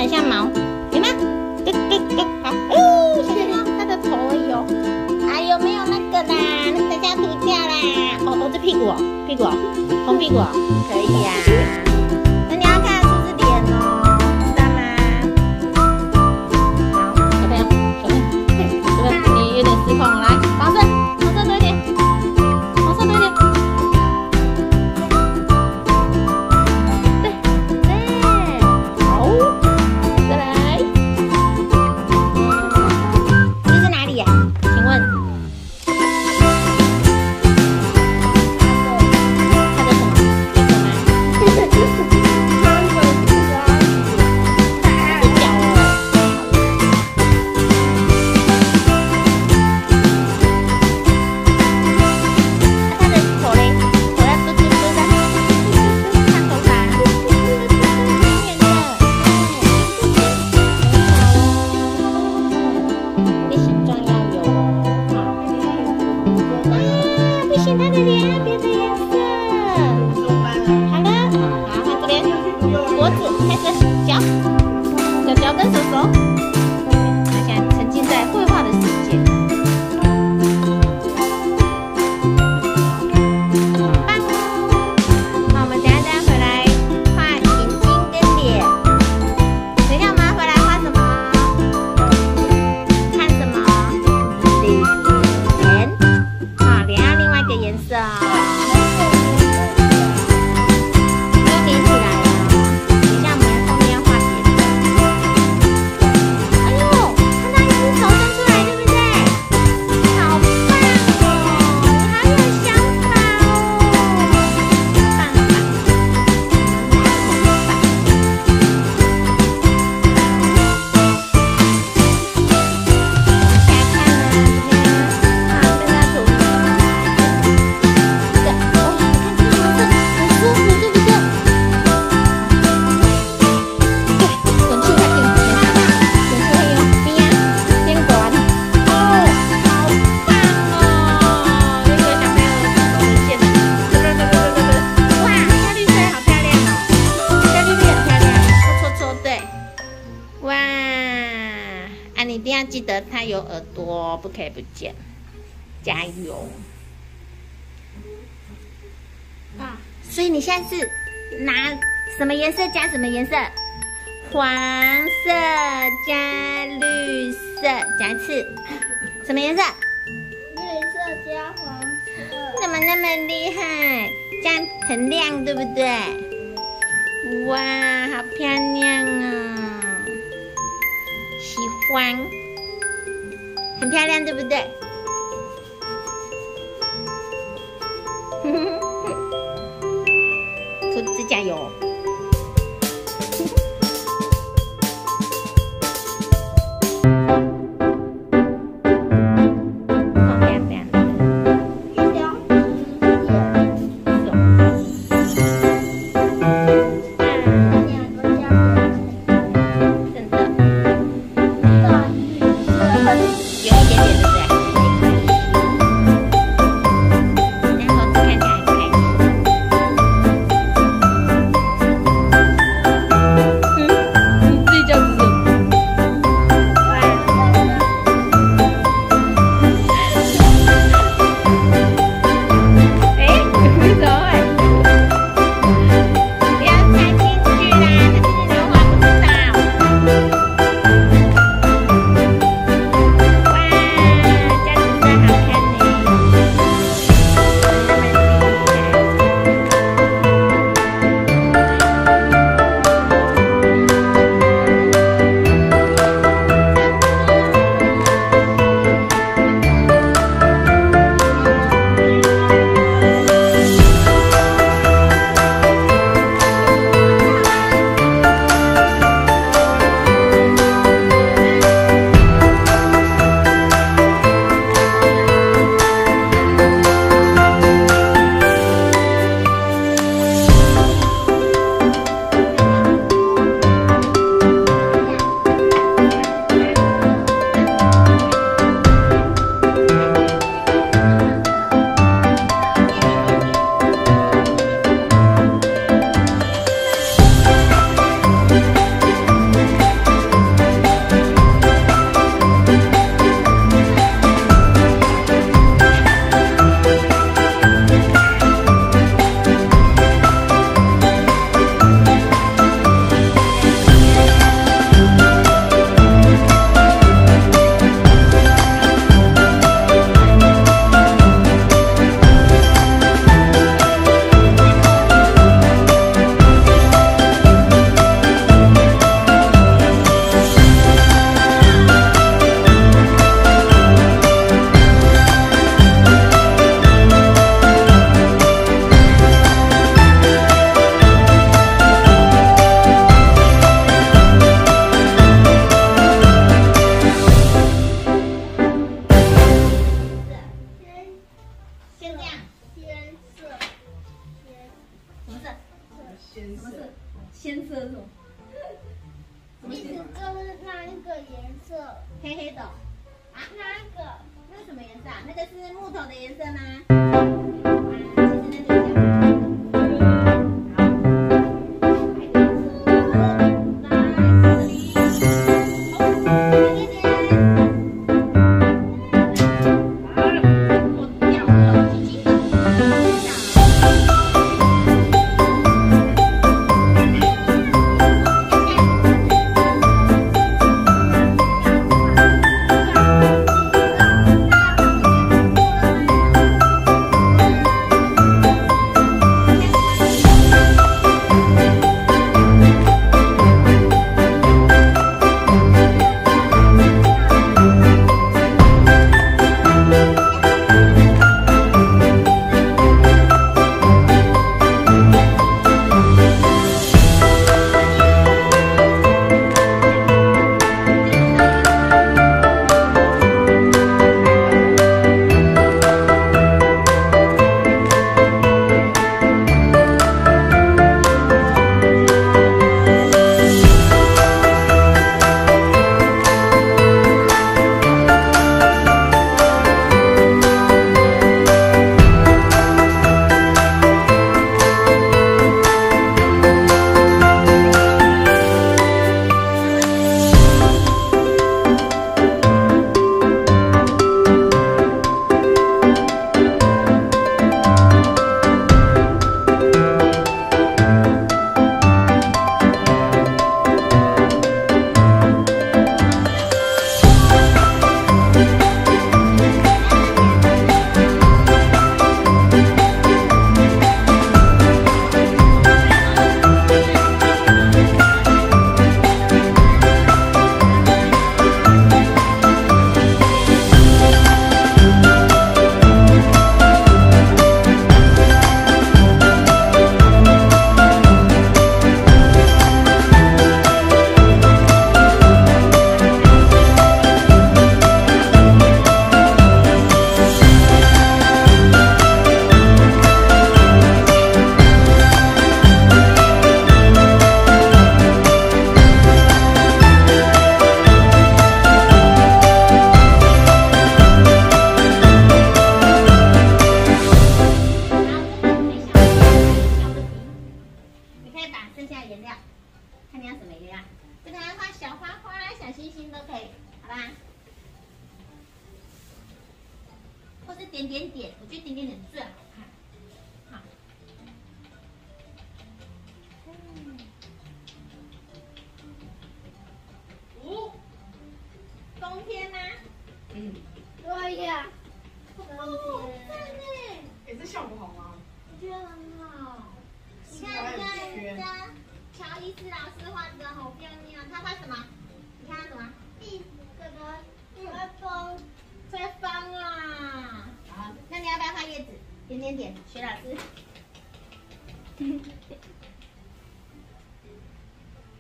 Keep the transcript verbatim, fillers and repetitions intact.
很像毛，有没有？咯咯咯，好，哦，小小猫，它的头有，哎，有没有那个啦？那个叫涂掉啦。哦哦，这屁股哦，屁股哦，红屁股哦，可以呀、啊。那你要看的是不是脸哦，知道吗？好，小朋友，小朋友，这个你有点失控，来，黄色，黄色多一点，黄色多一点。对对，好，再来。这是哪里呀？请问？你一定要记得它有耳朵，不可以不见。加油！啊，所以你现在是拿什么颜色加什么颜色？黄色加绿色，加一次。什么颜色？ 绿色加黄色。 怎么那么厉害？这样很亮，对不对？哇，好漂亮哦！喜欢，很漂亮，对不对？兔子加油！ 黑黑的。啊， 那个那是什么颜色啊？那个是木头的颜色吗？啊，其实那就是这样。 或是点点点，我觉得点点点最好看。好，嗯，哦，冬天吗？ 嗯，对呀，冬哦， 天。 赞呢！ 哎，这效果好吗？ 我觉得很好。你看，你看人家乔伊斯老师画的好漂亮，他画什么？你看他什么？ 一个的吹风， 吹风啊！好，那你要不要画叶子？点点点，学老师。